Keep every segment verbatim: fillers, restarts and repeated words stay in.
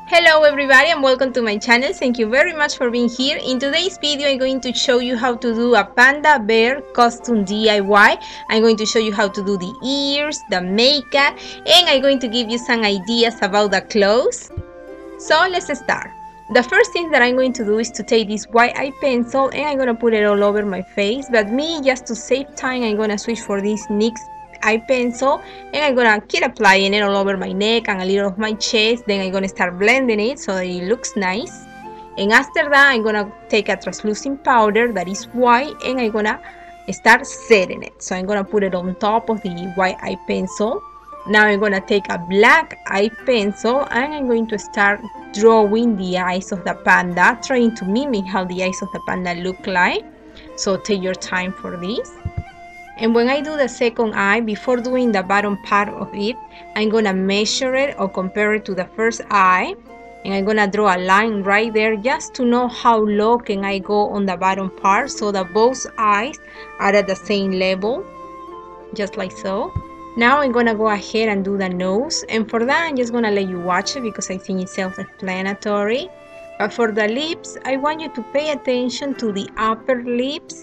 Hello everybody and welcome to my channel. Thank you very much for being here. In today's video I'm going to show you how to do a panda bear costume D I Y. I'm going to show you how to do the ears, the makeup, and I'm going to give you some ideas about the clothes. So let's start. The first thing that I'm going to do is to take this white eye pencil and I'm going to put it all over my face, but me, just to save time, I'm going to switch for this NYX eye pencil and I'm gonna keep applying it all over my neck and a little of my chest. Then I'm gonna start blending it so that it looks nice, and after that I'm gonna take a translucent powder that is white and I'm gonna start setting it. So I'm gonna put it on top of the white eye pencil. Now I'm gonna take a black eye pencil and I'm going to start drawing the eyes of the panda, trying to mimic how the eyes of the panda look like. So take your time for this. And when I do the second eye, before doing the bottom part of it, I'm gonna measure it or compare it to the first eye, and I'm gonna draw a line right there just to know how low can I go on the bottom part so that both eyes are at the same level, just like so. Now I'm gonna go ahead and do the nose, and for that I'm just gonna let you watch it because I think it's self-explanatory. But for the lips, I want you to pay attention to the upper lips.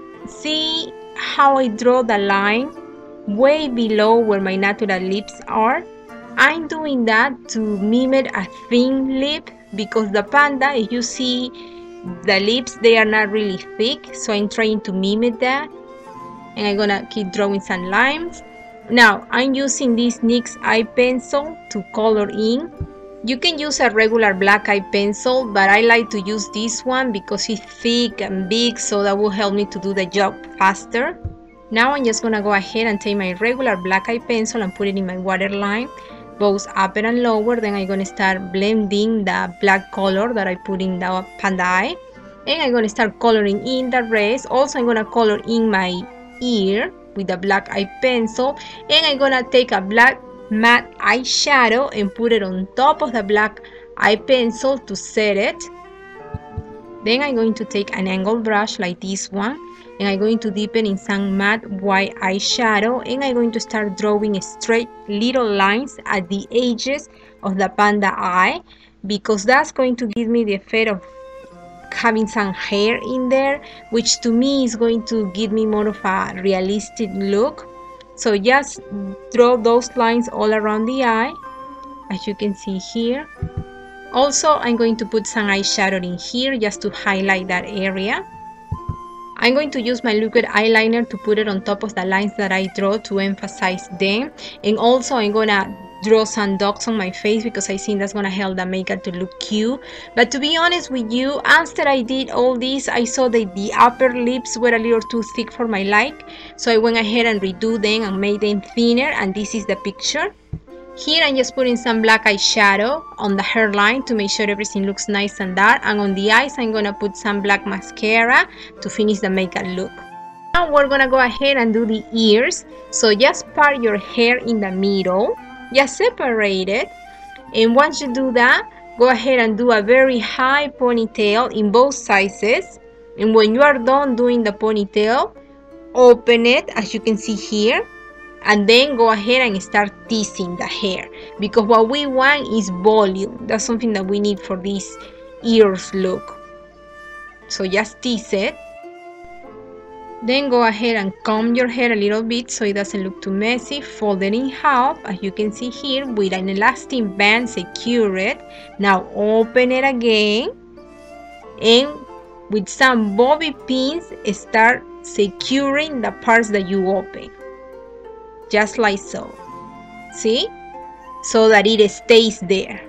See how I draw the line way below where my natural lips are? I'm doing that to mimic a thin lip because the panda, if you see the lips, they are not really thick, so I'm trying to mimic that, and I'm gonna keep drawing some lines. Now I'm using this NYX eye pencil to color in. You can use a regular black eye pencil, but I like to use this one because it's thick and big, so that will help me to do the job faster. Now I'm just gonna go ahead and take my regular black eye pencil and put it in my waterline, both upper and lower. Then I'm gonna start blending the black color that I put in the panda eye, and I'm gonna start coloring in the rest. Also I'm gonna color in my ear with the black eye pencil, and I'm gonna take a black matte eyeshadow and put it on top of the black eye pencil to set it. Then I'm going to take an angled brush like this one, and I'm going to deepen in some matte white eyeshadow, and I'm going to start drawing straight little lines at the edges of the panda eye, because that's going to give me the effect of having some hair in there, which to me is going to give me more of a realistic look. So just draw those lines all around the eye, as you can see here. Also, I'm going to put some eyeshadow in here just to highlight that area. I'm going to use my liquid eyeliner to put it on top of the lines that I draw to emphasize them. And also I'm gonna draw some dots on my face because I think that's gonna help the makeup to look cute. But to be honest with you, after I did all this, I saw that the upper lips were a little too thick for my like, so I went ahead and redo them and made them thinner, and this is the picture. Here I'm just putting some black eyeshadow on the hairline to make sure everything looks nice and dark, and on the eyes I'm gonna put some black mascara to finish the makeup look. Now we're gonna go ahead and do the ears. So just part your hair in the middle, just separate it, and once you do that, go ahead and do a very high ponytail in both sizes. And when you are done doing the ponytail, open it as you can see here, and then go ahead and start teasing the hair, because what we want is volume. That's something that we need for this ears look. So just tease it. Then go ahead and comb your hair a little bit so it doesn't look too messy. Fold it in half, as you can see here, with an elastic band, secure it. Now open it again, and with some bobby pins start securing the parts that you open, just like so. See? So that it stays there.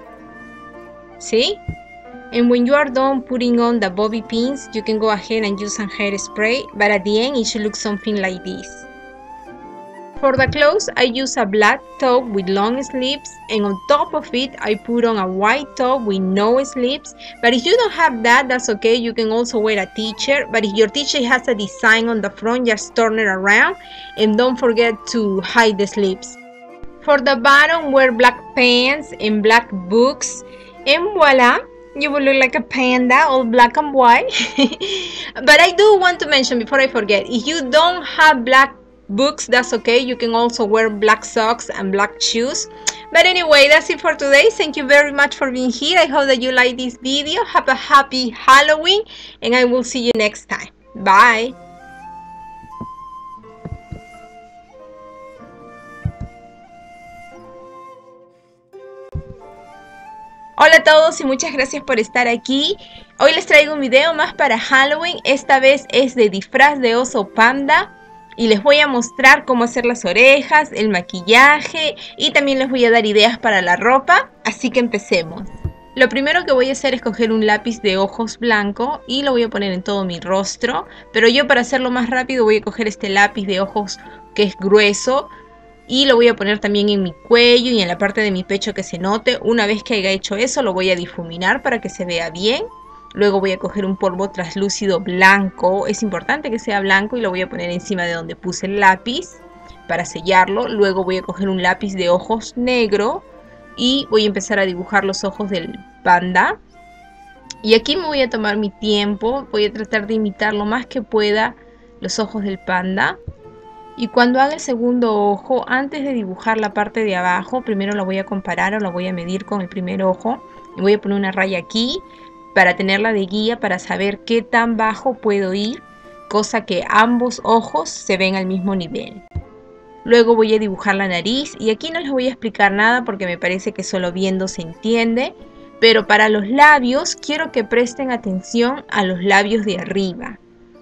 See? And when you are done putting on the bobby pins, you can go ahead and use some hairspray, but at the end it should look something like this. For the clothes, I use a black top with long sleeves, and on top of it I put on a white top with no sleeves. But if you don't have that, that's okay, you can also wear a t-shirt. But if your t-shirt has a design on the front, just turn it around, and don't forget to hide the sleeves. For the bottom, wear black pants and black boots, and voila, you will look like a panda, all black and white. But I do want to mention before I forget, if you don't have black books, that's okay, you can also wear black socks and black shoes. But anyway, that's it for today. Thank you very much for being here. I hope that you like this video. Have a happy Halloween and I will see you next time. Bye. Hola a todos y muchas gracias por estar aquí. Hoy les traigo un video más para Halloween. Esta vez es de disfraz de oso panda. Y les voy a mostrar cómo hacer las orejas, el maquillaje y también les voy a dar ideas para la ropa. Así que empecemos. Lo primero que voy a hacer es coger un lápiz de ojos blanco y lo voy a poner en todo mi rostro. Pero yo, para hacerlo más rápido, voy a coger este lápiz de ojos que es grueso y lo voy a poner también en mi cuello y en la parte de mi pecho que se note. Una vez que haya hecho eso, lo voy a difuminar para que se vea bien. Luego voy a coger un polvo translúcido blanco, es importante que sea blanco, y lo voy a poner encima de donde puse el lápiz para sellarlo. Luego voy a coger un lápiz de ojos negro y voy a empezar a dibujar los ojos del panda. Y aquí me voy a tomar mi tiempo, voy a tratar de imitar lo más que pueda los ojos del panda. Y cuando haga el segundo ojo, antes de dibujar la parte de abajo, primero la voy a comparar o la voy a medir con el primer ojo. Y voy a poner una raya aquí para tenerla de guía, para saber qué tan bajo puedo ir, cosa que ambos ojos se ven al mismo nivel. Luego voy a dibujar la nariz y aquí no les voy a explicar nada porque me parece que solo viendo se entiende, pero para los labios quiero que presten atención a los labios de arriba.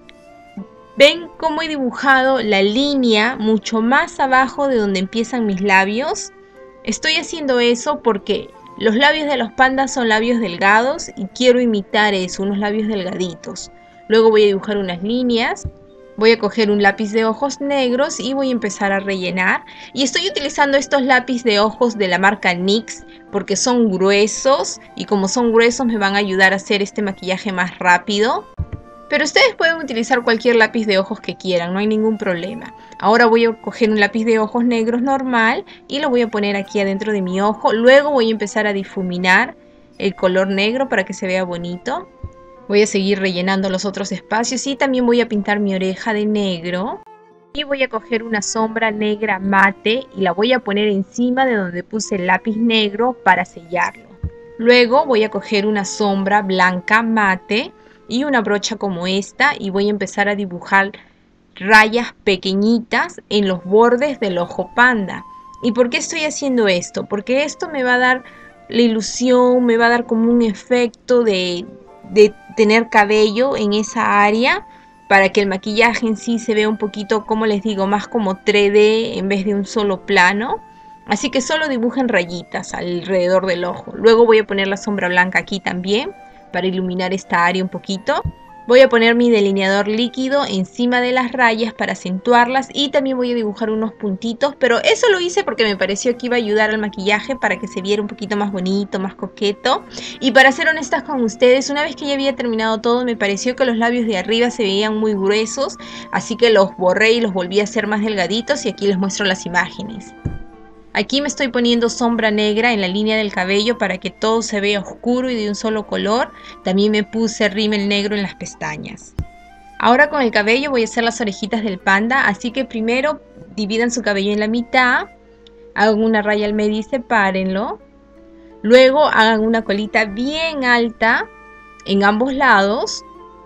¿Ven cómo he dibujado la línea mucho más abajo de donde empiezan mis labios? Estoy haciendo eso porque los labios de los pandas son labios delgados y quiero imitar eso, unos labios delgaditos. Luego voy a dibujar unas líneas, voy a coger un lápiz de ojos negros y voy a empezar a rellenar. Y estoy utilizando estos lápices de ojos de la marca NYX porque son gruesos y como son gruesos me van a ayudar a hacer este maquillaje más rápido. Pero ustedes pueden utilizar cualquier lápiz de ojos que quieran, no hay ningún problema. Ahora voy a coger un lápiz de ojos negros normal y lo voy a poner aquí adentro de mi ojo. Luego voy a empezar a difuminar el color negro para que se vea bonito. Voy a seguir rellenando los otros espacios y también voy a pintar mi oreja de negro. Y voy a coger una sombra negra mate y la voy a poner encima de donde puse el lápiz negro para sellarlo. Luego voy a coger una sombra blanca mate y una brocha como esta y voy a empezar a dibujar rayas pequeñitas en los bordes del ojo panda. ¿Y por qué estoy haciendo esto? Porque esto me va a dar la ilusión, me va a dar como un efecto de, de tener cabello en esa área, para que el maquillaje en sí se vea un poquito, como les digo, más como tres D en vez de un solo plano. Así que solo dibujen rayitas alrededor del ojo. Luego voy a poner la sombra blanca aquí también para iluminar esta área un poquito. Voy a poner mi delineador líquido encima de las rayas para acentuarlas y también voy a dibujar unos puntitos, pero eso lo hice porque me pareció que iba a ayudar al maquillaje para que se viera un poquito más bonito, más coqueto. Y para ser honestas con ustedes, una vez que ya había terminado todo, me pareció que los labios de arriba se veían muy gruesos, así que los borré y los volví a hacer más delgaditos y aquí les muestro las imágenes. Aquí me estoy poniendo sombra negra en la línea del cabello para que todo se vea oscuro y de un solo color. También me puse rímel negro en las pestañas. Ahora con el cabello voy a hacer las orejitas del panda, así que primero dividan su cabello en la mitad, hagan una raya al medio y sepárenlo. Luego hagan una colita bien alta en ambos lados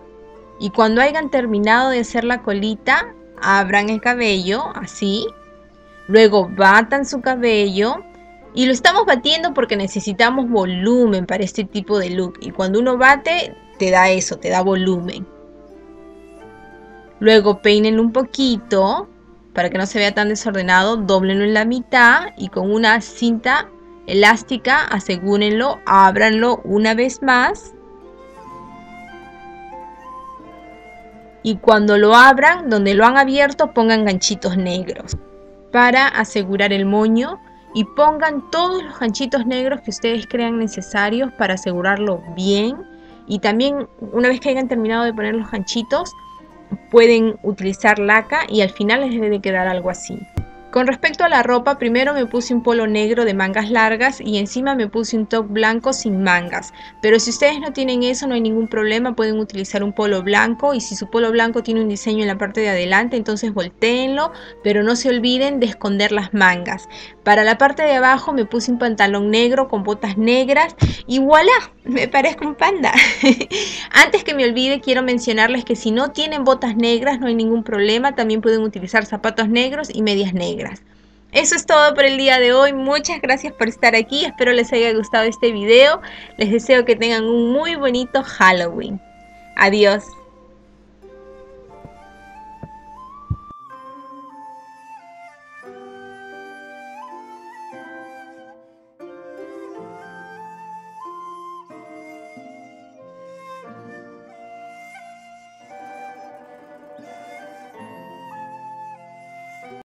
y cuando hayan terminado de hacer la colita, abran el cabello así. Luego batan su cabello y lo estamos batiendo porque necesitamos volumen para este tipo de look. Y cuando uno bate, te da eso, te da volumen. Luego peinen un poquito para que no se vea tan desordenado. Dóblenlo en la mitad y con una cinta elástica asegúrenlo, ábranlo una vez más. Y cuando lo abran, donde lo han abierto, pongan ganchitos negros para asegurar el moño y pongan todos los ganchitos negros que ustedes crean necesarios para asegurarlo bien. Y también una vez que hayan terminado de poner los ganchitos pueden utilizar laca y al final les debe de quedar algo así. Con respecto a la ropa, primero me puse un polo negro de mangas largas y encima me puse un top blanco sin mangas. Pero si ustedes no tienen eso, no hay ningún problema, pueden utilizar un polo blanco, y si su polo blanco tiene un diseño en la parte de adelante, entonces voltéenlo, pero no se olviden de esconder las mangas. Para la parte de abajo me puse un pantalón negro con botas negras y voilà, me parezco un panda. Antes que me olvide, quiero mencionarles que si no tienen botas negras no hay ningún problema, también pueden utilizar zapatos negros y medias negras. Eso es todo por el día de hoy. Muchas gracias por estar aquí. Espero les haya gustado este video. Les deseo que tengan un muy bonito Halloween. Adiós.